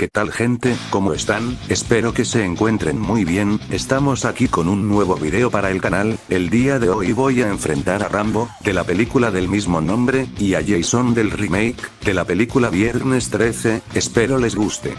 ¿Qué tal gente? ¿Cómo están? Espero que se encuentren muy bien. Estamos aquí con un nuevo video para el canal. El día de hoy voy a enfrentar a Rambo, de la película del mismo nombre, y a Jason del remake, de la película Viernes 13, espero les guste.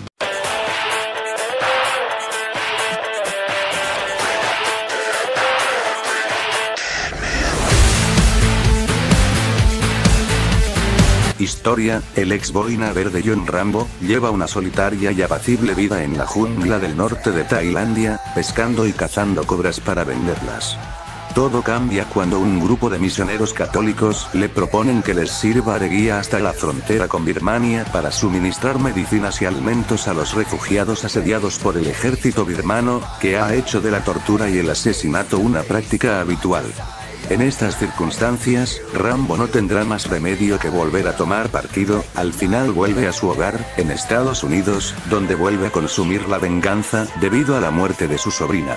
Historia: el ex boina verde John Rambo, lleva una solitaria y apacible vida en la jungla del norte de Tailandia, pescando y cazando cobras para venderlas. Todo cambia cuando un grupo de misioneros católicos le proponen que les sirva de guía hasta la frontera con Birmania para suministrar medicinas y alimentos a los refugiados asediados por el ejército birmano, que ha hecho de la tortura y el asesinato una práctica habitual. En estas circunstancias, Rambo no tendrá más remedio que volver a tomar partido. Al final vuelve a su hogar, en Estados Unidos, donde vuelve a consumir la venganza, debido a la muerte de su sobrina.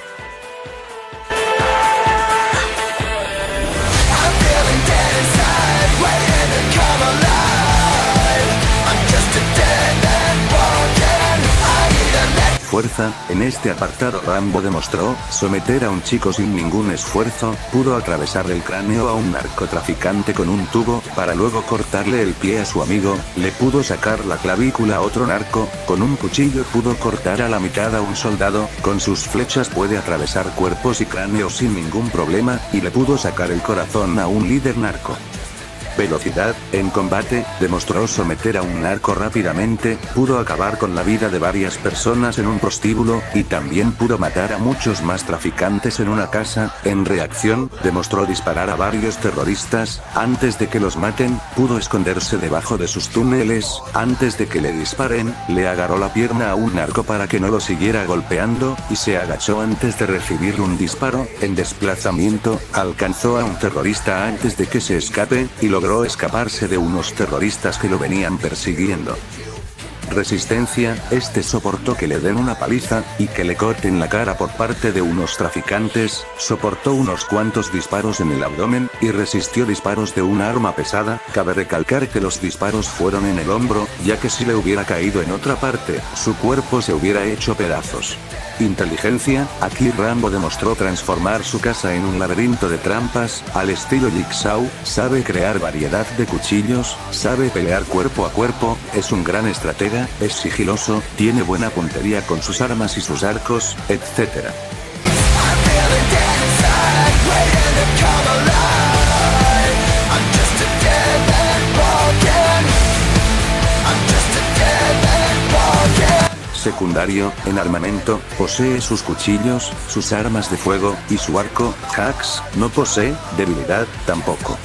Fuerza: en este apartado Rambo demostró someter a un chico sin ningún esfuerzo, pudo atravesar el cráneo a un narcotraficante con un tubo, para luego cortarle el pie a su amigo, le pudo sacar la clavícula a otro narco, con un cuchillo pudo cortar a la mitad a un soldado, con sus flechas puede atravesar cuerpos y cráneos sin ningún problema, y le pudo sacar el corazón a un líder narco. Velocidad: en combate, demostró someter a un narco rápidamente, pudo acabar con la vida de varias personas en un prostíbulo, y también pudo matar a muchos más traficantes en una casa. En reacción, demostró disparar a varios terroristas, antes de que los maten, pudo esconderse debajo de sus túneles, antes de que le disparen, le agarró la pierna a un narco para que no lo siguiera golpeando, y se agachó antes de recibir un disparo. En desplazamiento, alcanzó a un terrorista antes de que se escape, y logró escaparse de unos terroristas que lo venían persiguiendo. Resistencia: este soportó que le den una paliza, y que le corten la cara por parte de unos traficantes, soportó unos cuantos disparos en el abdomen, y resistió disparos de un arma pesada. Cabe recalcar que los disparos fueron en el hombro, ya que si le hubiera caído en otra parte, su cuerpo se hubiera hecho pedazos. Inteligencia: aquí Rambo demostró transformar su casa en un laberinto de trampas, al estilo Jigsaw, sabe crear variedad de cuchillos, sabe pelear cuerpo a cuerpo, es un gran estratega, es sigiloso, tiene buena puntería con sus armas y sus arcos, etc. Secundario: en armamento, posee sus cuchillos, sus armas de fuego, y su arco. Hacks: no posee. Debilidad: tampoco.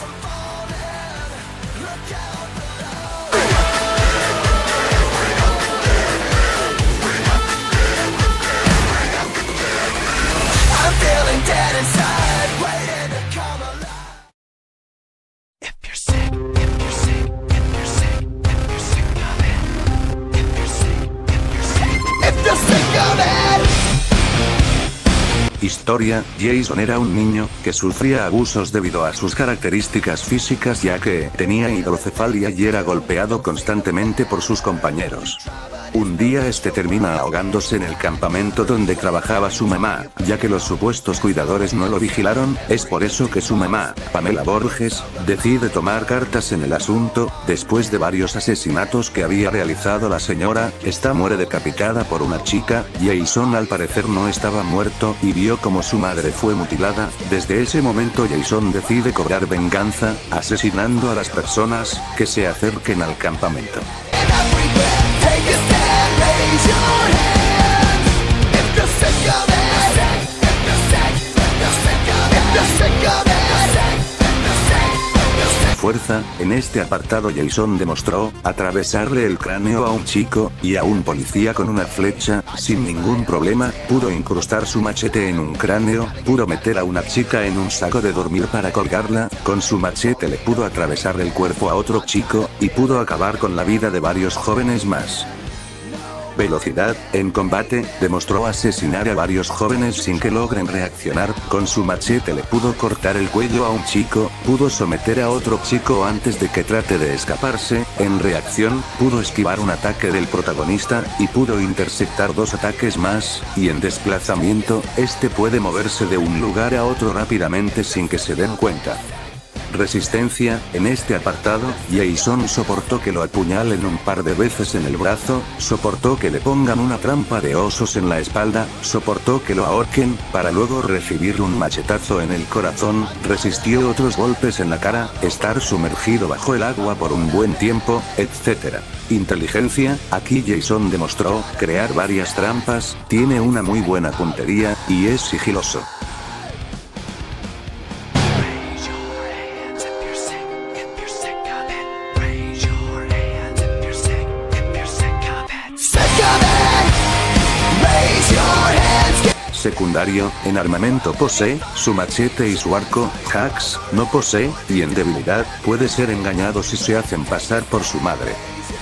Historia: Jason era un niño, que sufría abusos debido a sus características físicas, ya que tenía hidrocefalia y era golpeado constantemente por sus compañeros. Un día termina ahogándose en el campamento donde trabajaba su mamá, ya que los supuestos cuidadores no lo vigilaron. Es por eso que su mamá, Pamela Borges, decide tomar cartas en el asunto. Después de varios asesinatos que había realizado la señora, muere decapitada por una chica. Jason al parecer no estaba muerto, y vio como su madre fue mutilada. Desde ese momento Jason decide cobrar venganza, asesinando a las personas que se acerquen al campamento. Fuerza: en este apartado Jason demostró atravesarle el cráneo a un chico, y a un policía con una flecha, sin ningún problema, pudo incrustar su machete en un cráneo, pudo meter a una chica en un saco de dormir para colgarla, con su machete le pudo atravesar el cuerpo a otro chico, y pudo acabar con la vida de varios jóvenes más. velocidad, en combate, demostró asesinar a varios jóvenes sin que logren reaccionar, con su machete le pudo cortar el cuello a un chico, pudo someter a otro chico antes de que trate de escaparse, en reacción, pudo esquivar un ataque del protagonista, y pudo interceptar 2 ataques más, y en desplazamiento, este puede moverse de un lugar a otro rápidamente sin que se den cuenta. Resistencia, en este apartado, Jason soportó que lo apuñalen un par de veces en el brazo, soportó que le pongan una trampa de osos en la espalda, soportó que lo ahorquen, para luego recibir un machetazo en el corazón, resistió otros golpes en la cara, estar sumergido bajo el agua por un buen tiempo, etc. Inteligencia, aquí Jason demostró crear varias trampas, tiene una muy buena puntería, y es sigiloso. Secundario, en armamento posee, su machete y su arco, hacks, no posee, y en debilidad, puede ser engañado si se hacen pasar por su madre.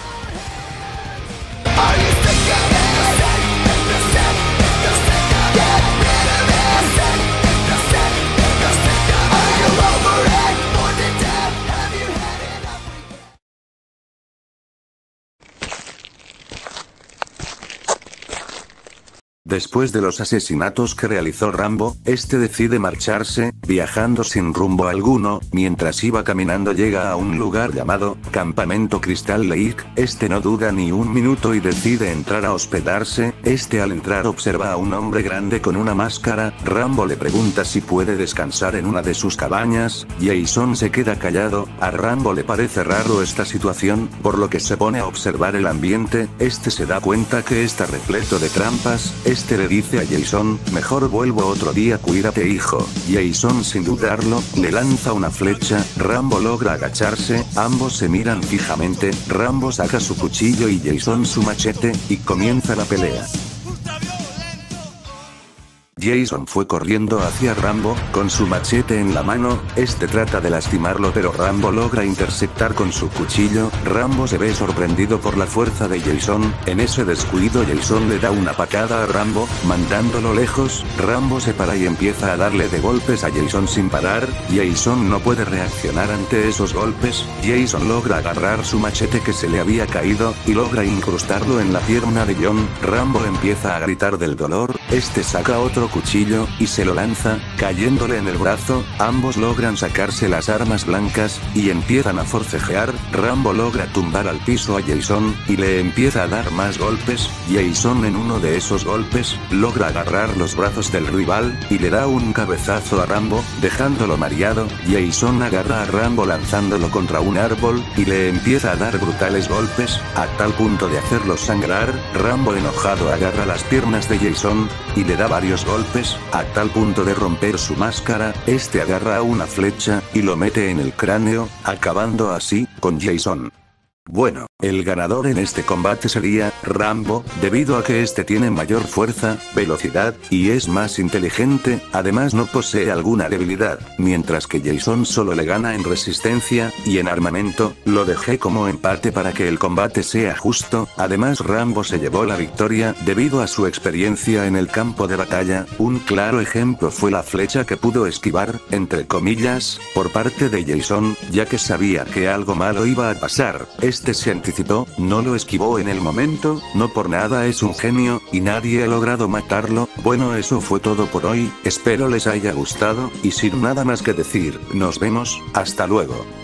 Después de los asesinatos que realizó Rambo, este decide marcharse, viajando sin rumbo alguno, mientras iba caminando llega a un lugar llamado Campamento Crystal Lake, este no duda ni un minuto y decide entrar a hospedarse, al entrar observa a un hombre grande con una máscara, Rambo le pregunta si puede descansar en una de sus cabañas, Jason se queda callado, a Rambo le parece raro esta situación, por lo que se pone a observar el ambiente, se da cuenta que está repleto de trampas, le dice a Jason, mejor vuelvo otro día, cuídate hijo. Jason sin dudarlo, le lanza una flecha, Rambo logra agacharse, ambos se miran fijamente, Rambo saca su cuchillo y Jason su machete, y comienza la pelea. Jason fue corriendo hacia Rambo, con su machete en la mano, trata de lastimarlo pero Rambo logra interceptar con su cuchillo, Rambo se ve sorprendido por la fuerza de Jason, en ese descuido Jason le da una patada a Rambo, mandándolo lejos, Rambo se para y empieza a darle de golpes a Jason sin parar, Jason no puede reaccionar ante esos golpes, Jason logra agarrar su machete que se le había caído, y logra incrustarlo en la pierna de John, Rambo empieza a gritar del dolor, saca otro cuchillo, y se lo lanza, cayéndole en el brazo, ambos logran sacarse las armas blancas, y empiezan a forcejear, Rambo logra tumbar al piso a Jason, y le empieza a dar más golpes, Jason en uno de esos golpes, logra agarrar los brazos del rival, y le da un cabezazo a Rambo, dejándolo mareado, Jason agarra a Rambo lanzándolo contra un árbol, y le empieza a dar brutales golpes, a tal punto de hacerlo sangrar, Rambo enojado agarra las piernas de Jason, y le da varios golpes, a tal punto de romper su máscara, agarra una flecha, y lo mete en el cráneo, acabando así, con Jason. Bueno, el ganador en este combate sería Rambo, debido a que tiene mayor fuerza, velocidad, y es más inteligente, además no posee alguna debilidad, mientras que Jason solo le gana en resistencia, y en armamento, lo dejé como empate para que el combate sea justo, además Rambo se llevó la victoria debido a su experiencia en el campo de batalla, un claro ejemplo fue la flecha que pudo esquivar, entre comillas, por parte de Jason, ya que sabía que algo malo iba a pasar, se anticipó, no lo esquivó en el momento, no por nada es un genio, y nadie ha logrado matarlo. Bueno, eso fue todo por hoy, espero les haya gustado, y sin nada más que decir, nos vemos, hasta luego.